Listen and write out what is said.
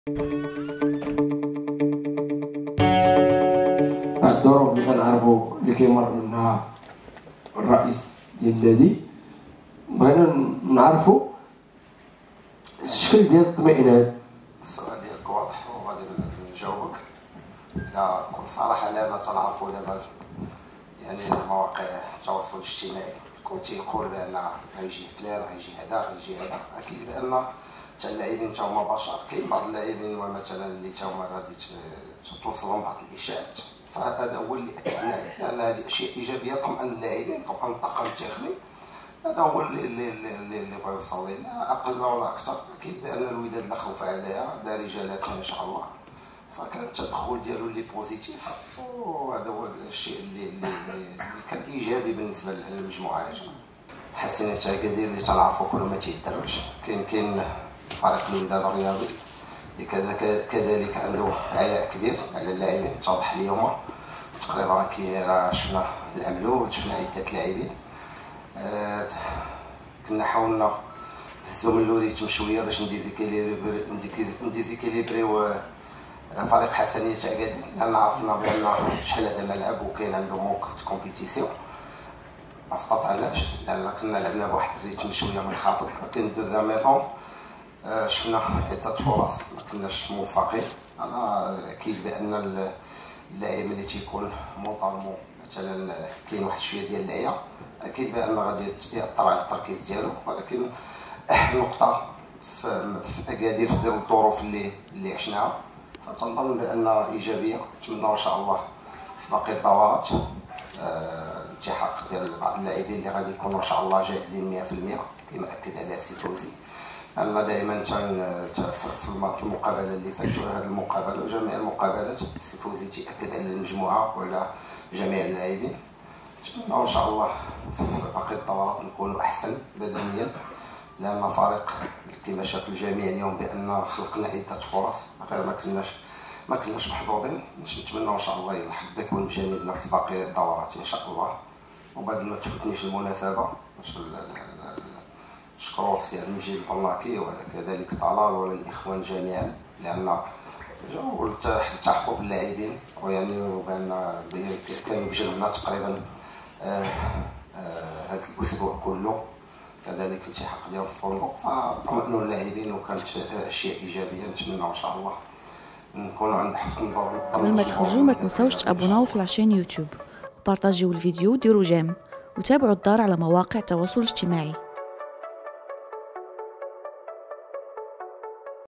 الظروف اللي كنعرفوا اللي كيمر منها الرئيس ديال النادي، بغينا نعرفوا الشكل ديال الطمئنان. السؤال ديالك واضح وغادي نجاوبك بكل صراحه. لأن تنعرفوا دابا يعني مواقع التواصل الاجتماعي كل تيقول بان غيجي فلان غيجي هذا غيجي هذا. اكيد بان حتى اللاعبين تا هما بشر، كاين بعض اللاعبين مثلا اللي تا هما غادي توصلهم بعض الاشاعات، فهذا هو اللي اكدنا لان هذه اشياء ايجابيه طمأن اللاعبين طمأن الطاقم التقني. هذا هو اللي بغا يوصل ليه، لا اقل ولا اكثر. اكيد بان الوداد لا خوف عليها دارجه لها ان شاء الله، فكان التدخل ديالو اللي بوزيتيف، وهذا هو الشيء اللي كان ايجابي بالنسبه للمجموعه. حسين التعقادي اللي تنعرفوا كل ما تيدربش، كاين فريق الوداد الرياضي اللي كذلك عنده عياء كبير على اللاعبين. اتضح اليوم تقريبا راه شفنا العملو، شفنا عده لاعبين. كنا حاولنا نهزو من لوريتم شويه باش نديزيكيليبريو فريق حسنية تعقادي، لان عرفنا بان شحال هذا ملعب وكاين عنده مونك كومبيتيسيون. ما استطعناش لان كنا لعبنا بواحد الريتم شويه منخفض. لكن دوزيام ميطون شفنا عده فرص ما كناش موفقين. انا اكيد بان اللاعب اللي تيكون مطالمو مثلا كاين واحد شويه ديال العيا، اكيد بان غادي ياثر على التركيز ديالو. ولكن النقطه في اكادير في الظروف اللي عشناها، فتنظن بان ايجابيه. نتمنى ان شاء الله في باقي الدورات الالتحاق ديال بعض اللاعبين اللي غادي يكونوا ان شاء الله جاهزين 100% كما اكد عليها السي فوزي. انا دائما في المقابله اللي فاتت وهذه المقابله وجميع المقابلات السي فوزي تاكد على المجموعه وعلى جميع اللاعبين. نتمنى ان شاء الله في باقي الدورات نكونوا احسن بدنيا، لان فريق كما شاف الجميع اليوم بان خلقنا عده فرص غير ما كناش محظوظين. نتمنى ان شاء الله يلحق يكون بجانبنا في باقي الدورات ان شاء الله. وبعد ما تفوتنيش المناسبه باش نشكروا السي المجيد البلاكي وكذلك طلال والاخوان جميعا، لان جاوا التحقوا باللاعبين ويعني وبان كانوا بجنبنا تقريبا هذا الاسبوع كله. كذلك الالتحاق ديال الفندق فطمأنوا اللاعبين وكانت اشياء ايجابيه. نتمنى ان شاء الله نكونوا عند حسن ظن. قبل ما تخرجوا ما تنساوش تابوناو في لاشين يوتيوب، بارطاجيو الفيديو وديروا جيم، وتابعوا الدار على مواقع التواصل الاجتماعي.